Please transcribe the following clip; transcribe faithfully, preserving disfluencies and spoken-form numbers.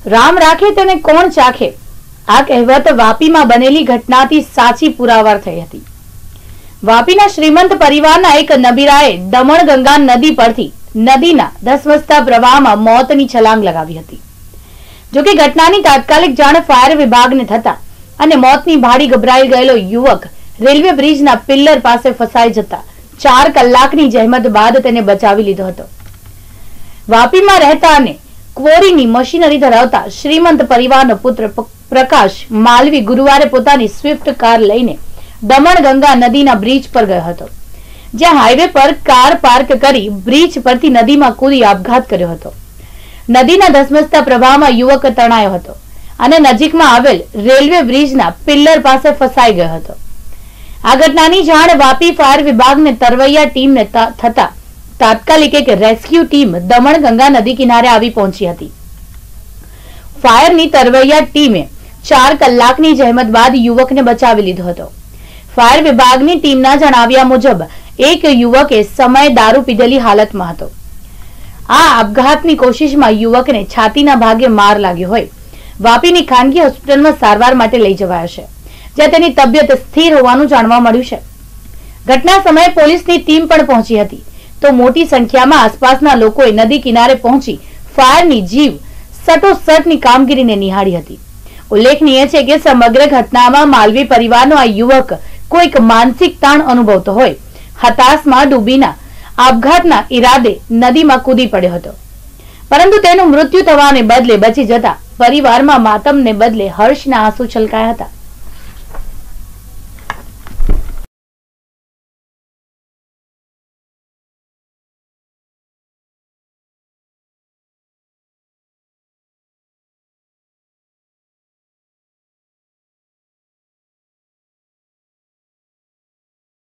રામ રાખે તેને કોણ ચાખે, આ કહેવત વાપીમાં બનેલી ઘટનાથી સાચી પુરાવાર થઈ હતી. વાપીના શ્રીમંત પરિવારના એક નબીરાએ દમણ ગંગા નદી પરથી નદીના ધસમસતા પ્રવાહમાં મોતની છલાંગ લગાવી હતી. જોકે ઘટનાની તાત્કાલિક જાણ ફાયર વિભાગને થતા અને મોતની ભાડી ગભરાઈ ગયેલો યુવક રેલવે બ્રિજના પિલ્લર પાસે ફસાઈ જતા ચાર કલાકની જહેમત બાદ તેને બચાવી લીધો હતો. વાપીમાં રહેતા અને ક્વોરીની મશીનરી ધરાવતા શ્રીમંત પરિવારનો પુત્ર પ્રકાશ માલવી ગુરુવારે પોતાની સ્વિફ્ટ કાર લઈને દમણ ગંગા નદીના બ્રિજ પર ગયો હતો, જ્યાં હાઈવે પર કાર પાર્ક કરી બ્રિજ પરથી નદીમાં કૂદી આપઘાત કર્યો હતો. નદીના ધસમસતા પ્રવાહમાં યુવક તણાયો હતો અને નજીકમાં આવેલ રેલવે બ્રિજના પિલ્લર પાસે ફસાઈ ગયો હતો. આ ઘટનાની જાણ વાપી ફાયર વિભાગને તરવૈયા ટીમને થતા તાત્કાલિક એક રેસ્ક્યુ ટીમ દમણ ગંગા નદી કિનારે આવી પહોંચી હતી. ફાયરની તરવૈયા ટીમે ચાર કલાકની જહેમત બાદ યુવકને બચાવી લીધો હતો. ફાયર વિભાગની ટીમના જણાવ્યા મુજબ એક યુવકે સમય દારૂ પીધેલી હાલતમાં હતો. આ આપઘાતની કોશિશમાં યુવકને છાતીના ભાગે માર લાગ્યો હોય વાપીની ખાનગી હોસ્પિટલમાં સારવાર માટે લઈ જવાયો છે, જ્યાં તેની તબિયત સ્થિર હોવાનું જાણવા મળ્યું છે. ઘટના સમયે પોલીસની ટીમ પણ પહોંચી હતી, તો મોટી સંખ્યામાં આસપાસના લોકોએ નદી કિનારે પહોંચી ફાયરની જીવ સટોસટની કામગીરીને નિહાળી હતી. ઉલ્લેખનીય છે કે સમગ્ર ઘટનામાં માલવી પરિવારનો આ યુવક કોઈક માનસિક તાણ અનુભવતો હોય હતાશમાં ડૂબીના આપઘાતના ઈરાદે નદીમાં કૂદી પડ્યો હતો, પરંતુ તેનું મૃત્યુ થવાને બદલે બચી જતા પરિવારમાં માતમને બદલે હર્ષના આંસુ છલકાયા હતા.